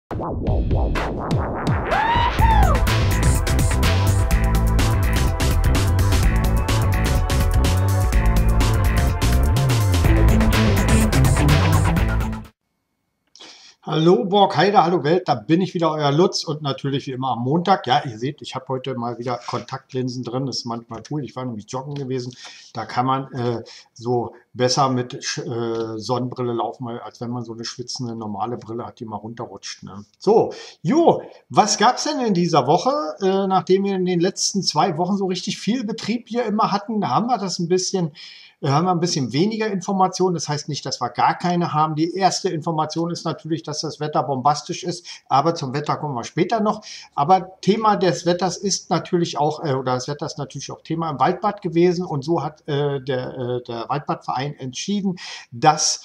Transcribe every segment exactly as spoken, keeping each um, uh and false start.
Hallo Borgheide, hallo Welt, da bin ich wieder, euer Lutz, und natürlich wie immer am Montag. Ja, ihr seht, ich habe heute mal wieder Kontaktlinsen drin, das ist manchmal cool. Ich war nämlich joggen gewesen, da kann man äh, so besser mit äh, Sonnenbrille laufen, als wenn man so eine schwitzende normale Brille hat, die mal runterrutscht. Ne? So, jo, was gab es denn in dieser Woche? Äh, nachdem wir in den letzten zwei Wochen so richtig viel Betrieb hier immer hatten, haben wir das ein bisschen... Da haben wir ein bisschen weniger Informationen. Das heißt nicht, dass wir gar keine haben. Die erste Information ist natürlich, dass das Wetter bombastisch ist. Aber zum Wetter kommen wir später noch. Aber Thema des Wetters ist natürlich auch, äh, oder das Wetter ist natürlich auch Thema im Waldbad gewesen. Und so hat äh, der, äh, der Waldbadverein entschieden, dass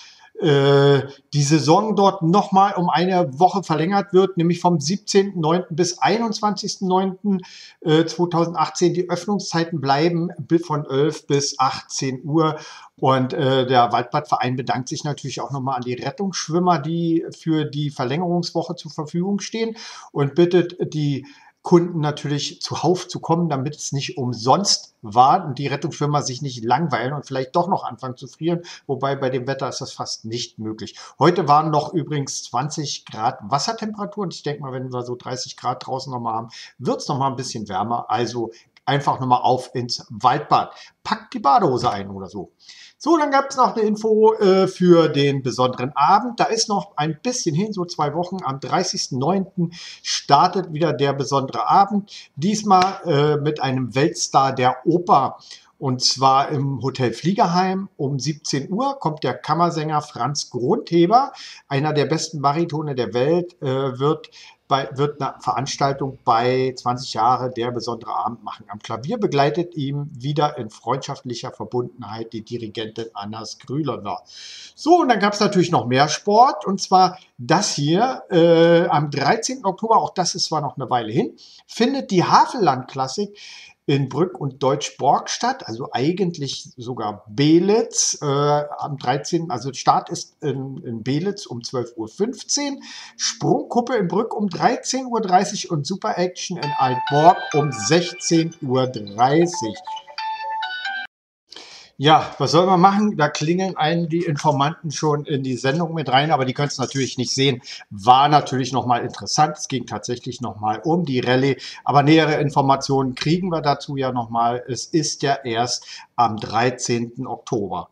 äh, die Saison dort nochmal um eine Woche verlängert wird, nämlich vom siebzehnten neunten bis einundzwanzigsten neunten zweitausendachtzehn. Die Öffnungszeiten bleiben von elf bis achtzehn Uhr. Und äh, der Waldbadverein bedankt sich natürlich auch nochmal an die Rettungsschwimmer, die für die Verlängerungswoche zur Verfügung stehen, und bittet die Kunden natürlich zuhauf zu kommen, damit es nicht umsonst war und die Rettungsschwimmer sich nicht langweilen und vielleicht doch noch anfangen zu frieren, wobei bei dem Wetter ist das fast nicht möglich. Heute waren noch übrigens zwanzig Grad Wassertemperatur, und ich denke mal, wenn wir so dreißig Grad draußen nochmal haben, wird es nochmal ein bisschen wärmer, also einfach nochmal auf ins Waldbad. Packt die Badehose ein oder so. So, dann gab es noch eine Info äh, für den besonderen Abend. Da ist noch ein bisschen hin, so zwei Wochen. Am dreißigsten neunten startet wieder der besondere Abend. Diesmal äh, mit einem Weltstar der Oper. Und zwar im Hotel Fliegerheim um siebzehn Uhr kommt der Kammersänger Franz Grundheber, einer der besten Baritone der Welt, äh, wird Bei, wird eine Veranstaltung bei zwanzig Jahre der besondere Abend machen. Am Klavier begleitet ihm wieder in freundschaftlicher Verbundenheit die Dirigentin Anna Skrylova. So, und dann gab es natürlich noch mehr Sport, und zwar das hier äh, am dreizehnten Oktober, auch das ist zwar noch eine Weile hin, findet die Havelland-Klassik in Brück und Deutschborg statt, also eigentlich sogar Belitz äh, am dreizehnten Also Start ist in, in Belitz um zwölf Uhr fünfzehn, Sprungkuppe in Brück um dreizehn Uhr dreißig und Super Action in Altborg um sechzehn Uhr dreißig. Ja, was soll man machen? Da klingeln einen die Informanten schon in die Sendung mit rein, aber die können es natürlich nicht sehen. War natürlich nochmal interessant. Es ging tatsächlich nochmal um die Rallye, aber nähere Informationen kriegen wir dazu ja nochmal. Es ist ja erst am dreizehnten Oktober.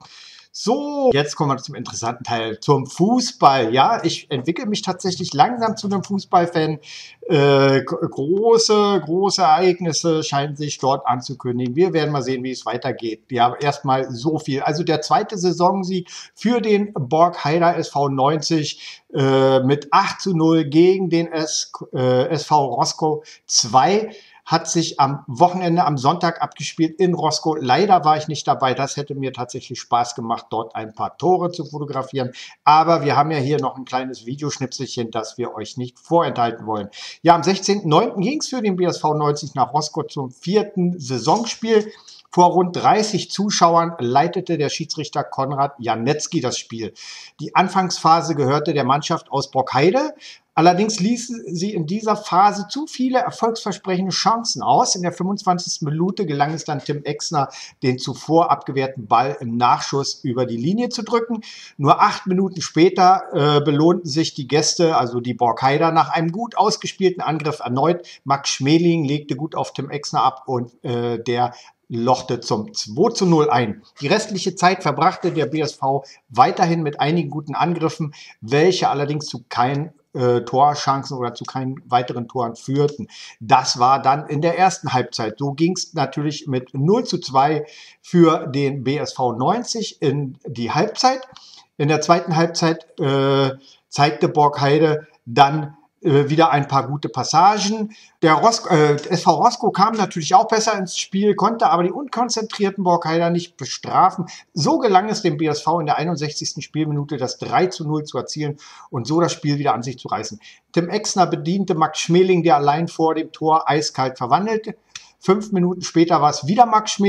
So, jetzt kommen wir zum interessanten Teil, zum Fußball. Ja, ich entwickle mich tatsächlich langsam zu einem Fußballfan. Äh, große, große Ereignisse scheinen sich dort anzukündigen. Wir werden mal sehen, wie es weitergeht. Ja, erstmal so viel. Also der zweite Saisonsieg für den Borgheide S V neunzig äh, mit acht zu null gegen den S, äh, S V Roskow zwei. Hat sich am Wochenende, am Sonntag abgespielt in Roskow. Leider war ich nicht dabei. Das hätte mir tatsächlich Spaß gemacht, dort ein paar Tore zu fotografieren. Aber wir haben ja hier noch ein kleines Videoschnipselchen, das wir euch nicht vorenthalten wollen. Ja, am sechzehnten neunten ging es für den B S V neunzig nach Roskow zum vierten Saisonspiel. Vor rund dreißig Zuschauern leitete der Schiedsrichter Konrad Janetzki das Spiel. Die Anfangsphase gehörte der Mannschaft aus Borgheide. Allerdings ließen sie in dieser Phase zu viele erfolgsversprechende Chancen aus. In der fünfundzwanzigsten Minute gelang es dann Tim Exner, den zuvor abgewehrten Ball im Nachschuss über die Linie zu drücken. Nur acht Minuten später äh, belohnten sich die Gäste, also die Borgheider, nach einem gut ausgespielten Angriff erneut. Max Schmeling legte gut auf Tim Exner ab, und äh, der lochte zum zwei zu null ein. Die restliche Zeit verbrachte der B S V weiterhin mit einigen guten Angriffen, welche allerdings zu keinen äh, Torchancen oder zu keinen weiteren Toren führten. Das war dann in der ersten Halbzeit. So ging es natürlich mit null zu zwei für den B S V neunzig in die Halbzeit. In der zweiten Halbzeit äh, zeigte Borgheide dann wieder ein paar gute Passagen. Der Ros äh, S V Roskow kam natürlich auch besser ins Spiel, konnte aber die unkonzentrierten Borgheider nicht bestrafen. So gelang es dem B S V in der einundsechzigsten Spielminute das drei zu null zu erzielen und so das Spiel wieder an sich zu reißen. Tim Exner bediente Max Schmeling, der allein vor dem Tor eiskalt verwandelte. Fünf Minuten später war es wieder Max Schmeling,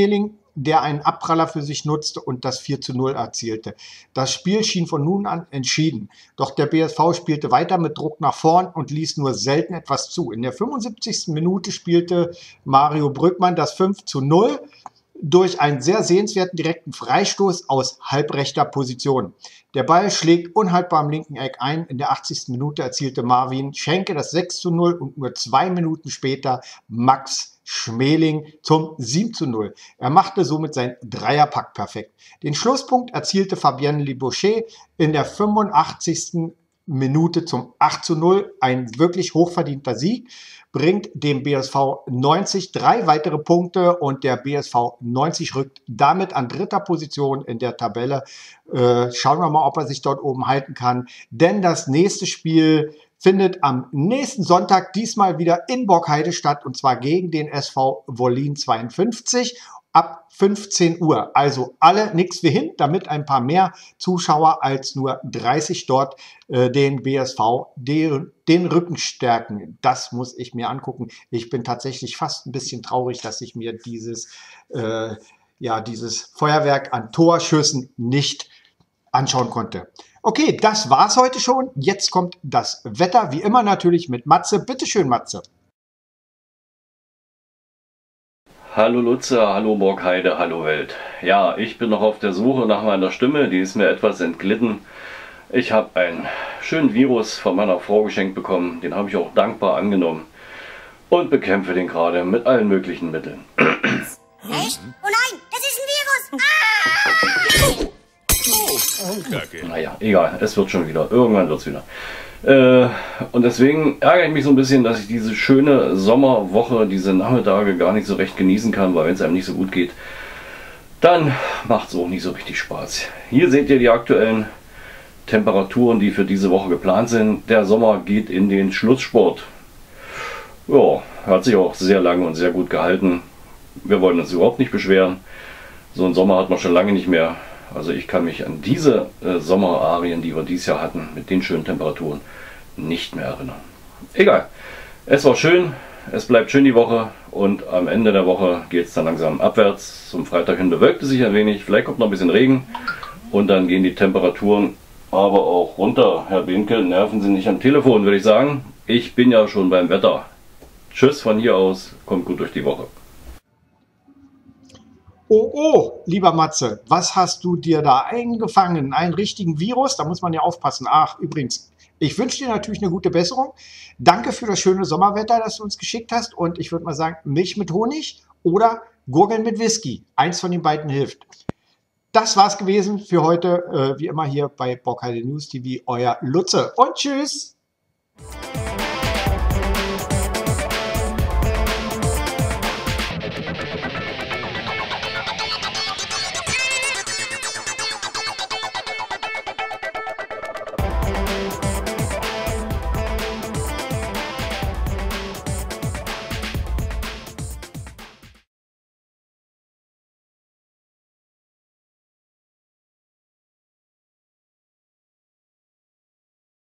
der einen Abpraller für sich nutzte und das vier zu null erzielte. Das Spiel schien von nun an entschieden. Doch der B S V spielte weiter mit Druck nach vorn und ließ nur selten etwas zu. In der fünfundsiebzigsten Minute spielte Mario Brückmann das fünf zu null durch einen sehr sehenswerten direkten Freistoß aus halbrechter Position. Der Ball schlägt unhaltbar am linken Eck ein. In der achtzigsten Minute erzielte Marvin Schenke das sechs zu null und nur zwei Minuten später Max Schmeling zum sieben zu null. Er machte somit sein Dreierpack perfekt. Den Schlusspunkt erzielte Fabienne Liboucher in der fünfundachtzigsten Minute zum acht zu null. Ein wirklich hochverdienter Sieg bringt dem B S V neunzig drei weitere Punkte und der B S V neunzig rückt damit an dritter Position in der Tabelle. Äh, schauen wir mal, ob er sich dort oben halten kann, denn das nächste Spiel findet am nächsten Sonntag diesmal wieder in Borkheide statt und zwar gegen den S V Wollin zweiundfünfzig ab fünfzehn Uhr. Also alle nix wie hin, damit ein paar mehr Zuschauer als nur dreißig dort äh, den B S V den, den Rücken stärken. Das muss ich mir angucken. Ich bin tatsächlich fast ein bisschen traurig, dass ich mir dieses, äh, ja, dieses Feuerwerk an Torschüssen nicht anschauen konnte. Okay, das war's heute schon. Jetzt kommt das Wetter, wie immer natürlich mit Matze. Bitte schön, Matze. Hallo Lutze, hallo Borkheide, hallo Welt. Ja, ich bin noch auf der Suche nach meiner Stimme, die ist mir etwas entglitten. Ich habe einen schönen Virus von meiner Frau geschenkt bekommen, den habe ich auch dankbar angenommen und bekämpfe den gerade mit allen möglichen Mitteln. Echt? Oh nein, das ist ein Virus! Ah! Oh, naja, egal, es wird schon wieder, irgendwann wird es wieder. Äh, und deswegen ärgere ich mich so ein bisschen, dass ich diese schöne Sommerwoche, diese Nachmittage gar nicht so recht genießen kann, weil wenn es einem nicht so gut geht, dann macht es auch nicht so richtig Spaß. Hier seht ihr die aktuellen Temperaturen, die für diese Woche geplant sind. Der Sommer geht in den Schlusssport. Ja, hat sich auch sehr lange und sehr gut gehalten. Wir wollen uns überhaupt nicht beschweren. So einen Sommer hat man schon lange nicht mehr. Also ich kann mich an diese äh, Sommerarien, die wir dieses Jahr hatten, mit den schönen Temperaturen, nicht mehr erinnern. Egal, es war schön, es bleibt schön die Woche und am Ende der Woche geht es dann langsam abwärts. Zum Freitag hin bewölkt es sich ein wenig, vielleicht kommt noch ein bisschen Regen und dann gehen die Temperaturen aber auch runter. Herr Behnke, nerven Sie nicht am Telefon, würde ich sagen. Ich bin ja schon beim Wetter. Tschüss von hier aus, kommt gut durch die Woche. Oh, oh, lieber Matze, was hast du dir da eingefangen? Einen richtigen Virus? Da muss man ja aufpassen. Ach, übrigens, ich wünsche dir natürlich eine gute Besserung. Danke für das schöne Sommerwetter, das du uns geschickt hast. Und ich würde mal sagen, Milch mit Honig oder Gurgeln mit Whisky. Eins von den beiden hilft. Das war's gewesen für heute. Äh, wie immer hier bei Borkheide News T V. Euer Lutze. Und tschüss.